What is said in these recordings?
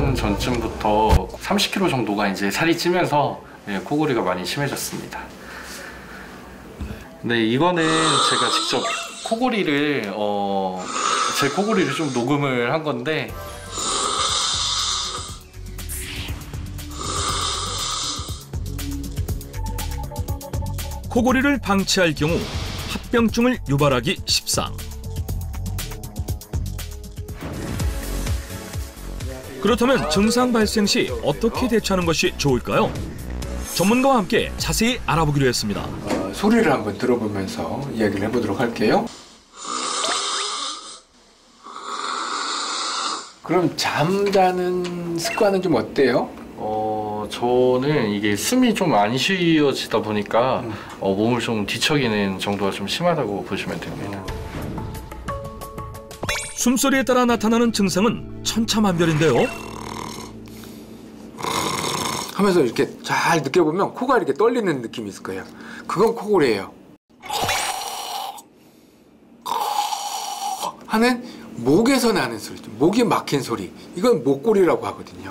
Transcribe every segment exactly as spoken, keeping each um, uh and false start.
년 전쯤부터 삼십 킬로그램 정도가 이제 살이 찌면서 네, 코골이가 많이 심해졌습니다. 네, 이거는 제가 직접 코골이를 어, 제 코골이를 좀 녹음을 한 건데 코골이를 방치할 경우 합병증을 유발하기 십상. 그렇다면 증상 발생 시 어떻게 대처하는 것이 좋을까요? 전문가와 함께 자세히 알아보기로 했습니다. 어, 소리를 한번 들어보면서 이야기를 해보도록 할게요. 그럼 잠자는 습관은 좀 어때요? 어, 저는 이게 숨이 좀 안 쉬어지다 보니까 음. 어, 몸을 좀 뒤척이는 정도가 좀 심하다고 보시면 됩니다. 숨소리에 따라 나타나는 증상은 천차만별인데요. 하면서 이렇게 잘 느껴보면 코가 이렇게 떨리는 느낌이 있을 거예요. 그건 코골이에요. 하는 목에서 나는 소리, 목이 막힌 소리, 이건 목골이라고 하거든요.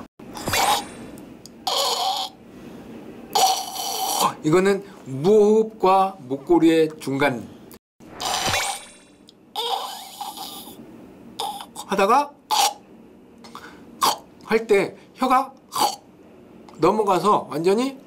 이거는 무호흡과 목골이의 중간 하다가 할 때 혀가 넘어가서 완전히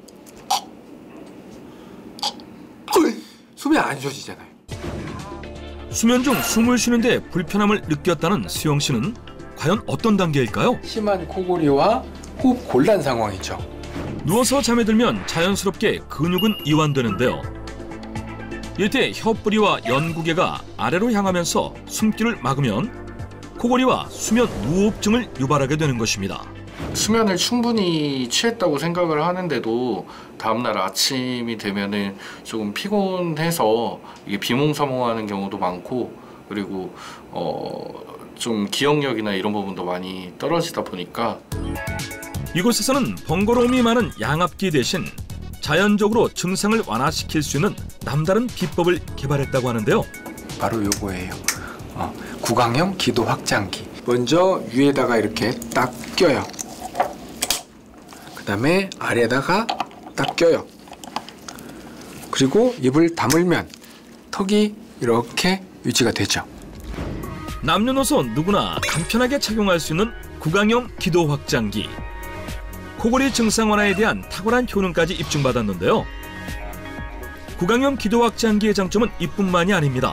숨이 안 쉬어지잖아요. 수면 중 숨을 쉬는데 불편함을 느꼈다는 수영 씨는 과연 어떤 단계일까요? 심한 코골이와 호흡 곤란 상황이죠. 누워서 잠에 들면 자연스럽게 근육은 이완되는데요. 이때 혀뿌리와 연구개가 아래로 향하면서 숨길을 막으면 코골이와 수면 무호흡증을 유발하게 되는 것입니다. 수면을 충분히 취했다고 생각을 하는데도 다음날 아침이 되면은 조금 피곤해서 이게 비몽사몽하는 경우도 많고, 그리고 어, 좀 기억력이나 이런 부분도 많이 떨어지다 보니까 이곳에서는 번거로움이 많은 양압기 대신 자연적으로 증상을 완화시킬 수 있는 남다른 비법을 개발했다고 하는데요. 바로 요거예요. 어, 구강형 기도 확장기. 먼저 위에다가 이렇게 딱 껴요. 그 다음에 아래에다가 딱 껴요. 그리고 입을 다물면 턱이 이렇게 유지가 되죠. 남녀노소 누구나 간편하게 착용할 수 있는 구강형 기도 확장기. 코골이 증상 완화에 대한 탁월한 효능까지 입증받았는데요. 구강형 기도 확장기의 장점은 이뿐만이 아닙니다.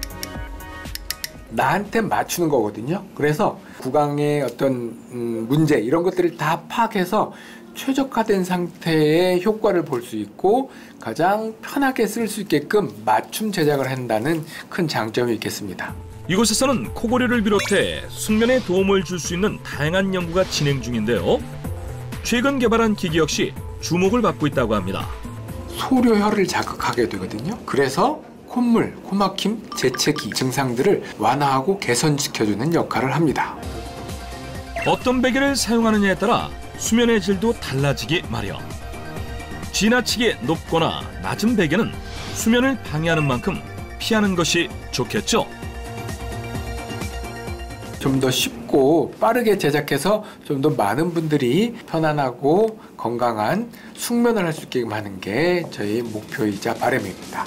나한테 맞추는 거거든요. 그래서 구강의 어떤 음, 문제 이런 것들을 다 파악해서 최적화된 상태의 효과를 볼 수 있고 가장 편하게 쓸 수 있게끔 맞춤 제작을 한다는 큰 장점이 있겠습니다. 이곳에서는 코골이를 비롯해 숙면에 도움을 줄 수 있는 다양한 연구가 진행 중인데요. 최근 개발한 기기 역시 주목을 받고 있다고 합니다. 소료혈을 자극하게 되거든요. 그래서 콧물, 코막힘, 재채기 증상들을 완화하고 개선시켜주는 역할을 합니다. 어떤 베개를 사용하느냐에 따라 수면의 질도 달라지기 마련. 지나치게 높거나 낮은 베개는 수면을 방해하는 만큼 피하는 것이 좋겠죠. 좀 더 쉽고 빠르게 제작해서 좀 더 많은 분들이 편안하고 건강한 숙면을 할 수 있게 하는 게 저희 목표이자 바람입니다.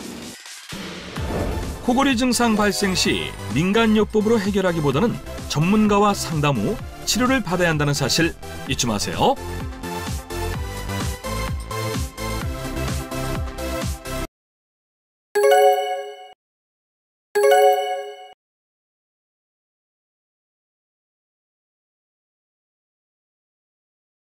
코골이 증상 발생 시 민간요법으로 해결하기보다는 전문가와 상담 후 치료를 받아야 한다는 사실 잊지 마세요.